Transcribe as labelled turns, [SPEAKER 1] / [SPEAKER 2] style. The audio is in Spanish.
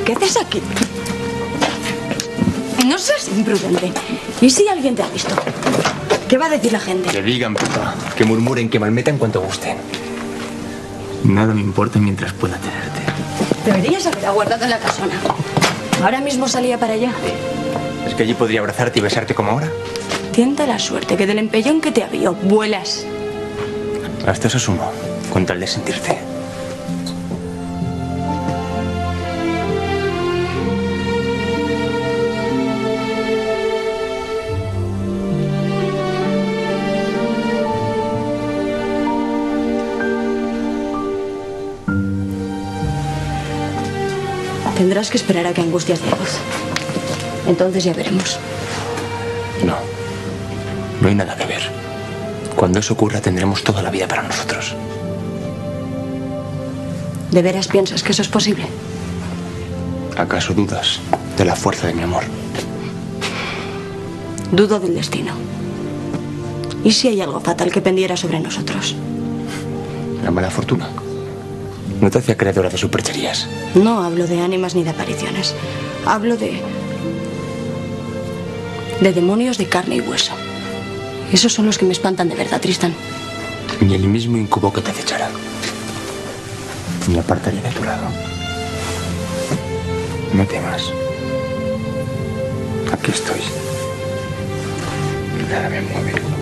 [SPEAKER 1] ¿qué haces aquí? No seas imprudente. ¿Y si alguien te ha visto? ¿Qué va a decir la gente?
[SPEAKER 2] Que digan, papá. Que murmuren, que malmetan cuanto gusten. Nada me importa mientras pueda tenerte.
[SPEAKER 1] Deberías haber aguardado en la casona. Ahora mismo salía para allá.
[SPEAKER 2] ¿Es que allí podría abrazarte y besarte como ahora?
[SPEAKER 1] Tienta la suerte que del empellón que te avió vuelas.
[SPEAKER 2] Hasta eso sumo, con tal de sentirte.
[SPEAKER 1] Tendrás que esperar a que Angustias dé luz. Entonces ya veremos.
[SPEAKER 2] No hay nada que ver. Cuando eso ocurra tendremos toda la vida para nosotros.
[SPEAKER 1] ¿De veras piensas que eso es posible?
[SPEAKER 2] ¿Acaso dudas de la fuerza de mi amor?
[SPEAKER 1] Dudo del destino. ¿Y si hay algo fatal que pendiera sobre nosotros?
[SPEAKER 2] La mala fortuna. No te hacía creadora de supercherías.
[SPEAKER 1] No hablo de ánimas ni de apariciones. Hablo de demonios de carne y hueso. Esos son los que me espantan de verdad, Tristan.
[SPEAKER 2] Ni el mismo incubo que te acechara. Me apartaría de tu lado. No temas. Aquí estoy. Nada me mueve.